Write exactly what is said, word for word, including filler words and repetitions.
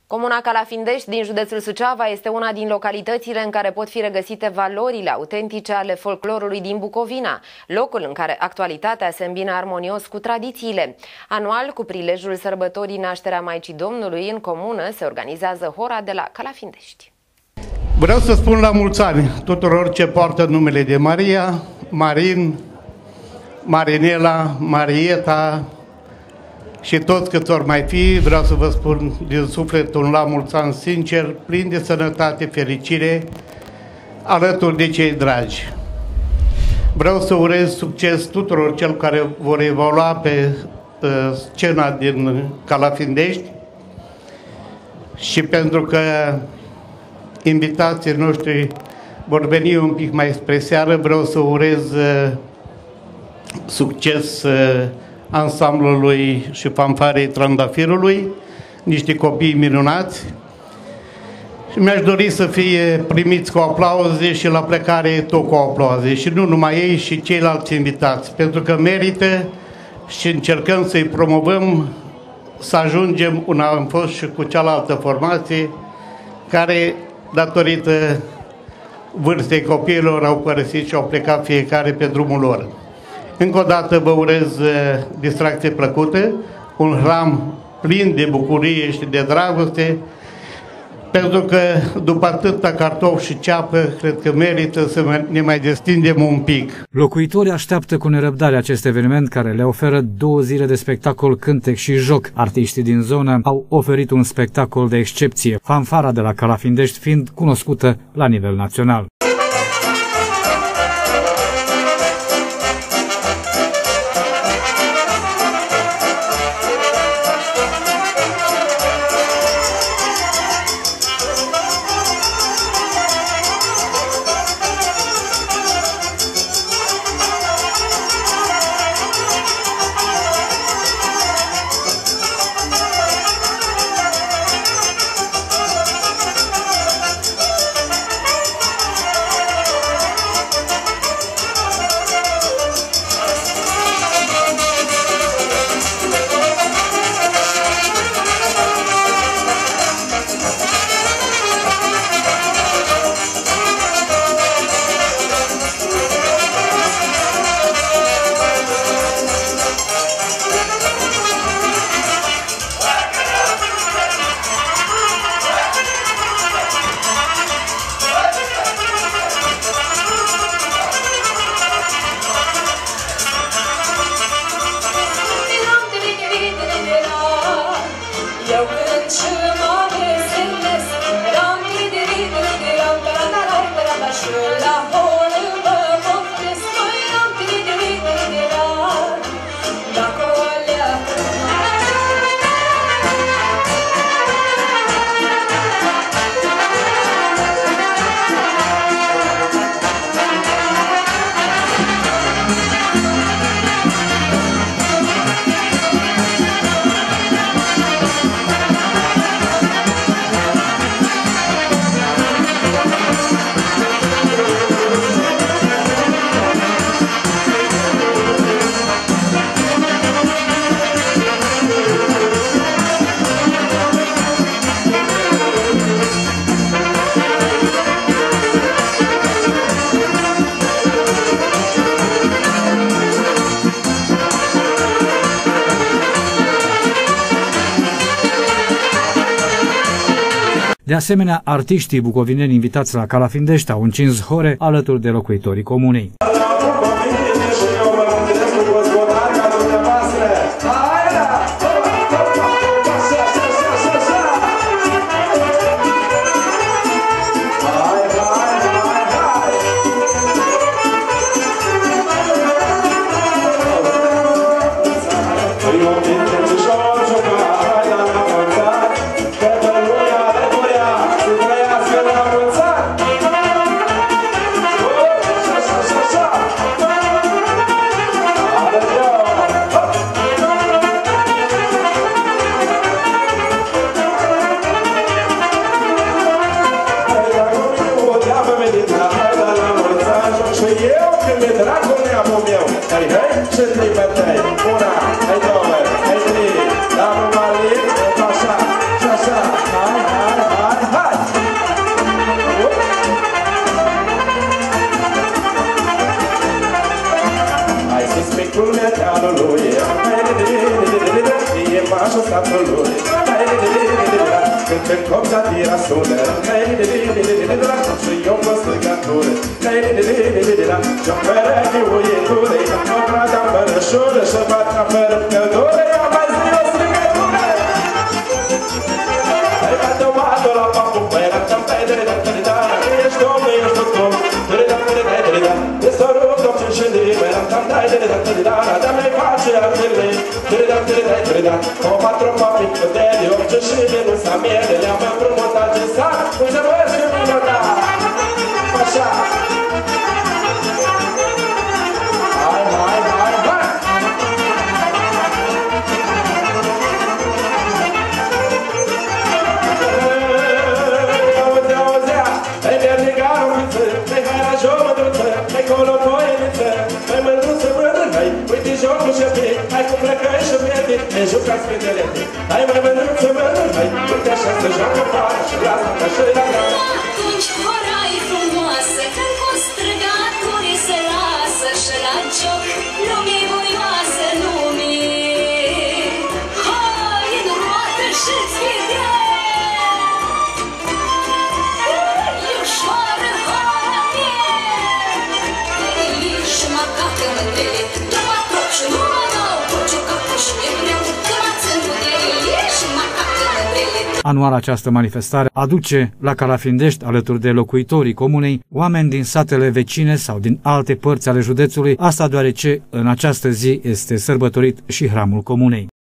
Comuna Calafindești din județul Suceava este una din localitățile în care pot fi regăsite valorile autentice ale folclorului din Bucovina, locul în care actualitatea se îmbină armonios cu tradițiile. Anual, cu prilejul sărbătorii Nașterea Maicii Domnului, în comună se organizează hora de la Calafindești. Vreau să spun la mulți ani tuturor ce poartă numele de Maria, Marin, Marinela, Marieta și toți câți ori mai fi. Vreau să vă spun din suflet un la mulți ani sincer, plin de sănătate, fericire, alături de cei dragi. Vreau să urez succes tuturor celor care vor evolua pe uh, scena din Calafindești și pentru că invitații noștri vor veni un pic mai spre seară, vreau să urez uh, succes uh, ansamblului și fanfarei Trandafirului, niște copii minunați. Și mi-aș dori să fie primiți cu aplauze și la plecare tot cu aplauze. Și nu numai ei, și ceilalți invitați, pentru că merită și încercăm să-i promovăm să ajungem una am fost și cu cealaltă formație care, datorită vârstei copiilor, au părăsit și au plecat fiecare pe drumul lor. Încă o dată vă urez distracție plăcută, un hram plin de bucurie și de dragoste, pentru că după atâta cartofi și ceapă, cred că merită să ne mai destindem un pic. Locuitorii așteaptă cu nerăbdare acest eveniment care le oferă două zile de spectacol, cântec și joc. Artiștii din zonă au oferit un spectacol de excepție, fanfara de la Calafindești fiind cunoscută la nivel național. De asemenea, artiștii bucovineni invitați la Calafindești au încins hore alături de locuitorii comunei. Hai, două, hai, trei, la mă mare, așa, așa, hai. suntem copsa tirasună. Și eu mă strigătură. Și-o pereche uitură, că-o prada fărășură și batra fără căldură. Eu mai zi o strigătură. Hai bate-o mată la papu, păi la-mi pedere, da-da-da. Ești domnul, ești doctor, da-da-da-da-da-da. Ești o rup, doctor și liber, da-da-da-da-da-da. Da mi face artele, da-da-da-da-da-da. O patru papi putere, orice și de nu s-a miele. Le-am împrumutat din sat, uite bă, și vină, da. Așa. Hai, hai, hai, hai. Auzi, auzea, ai mernigară uiță, ai hairajo mădruță, ai colopoieniță, ai mândruță mândrâhăi, uite jocul și pe, hai cu plăcăi și priete, ai jucat spindelete, hai mai mândruță mândrâhăi, uite așa să joacă fară și lasă ca și la gata. Atunci hora e frumoasă, când cu străgaturi se lasă și la joc lumii voioasă lumii. Hai în roată și-ți vedea, e ușoară hora mie. Și mă cată mândrele, doar trop și nu mă dau, orice cată și e greu, că mă țin putere și mă cată mândrele. Anual această manifestare aduce la Calafindești, alături de locuitorii comunei, oameni din satele vecine sau din alte părți ale județului, asta deoarece în această zi este sărbătorit și hramul comunei.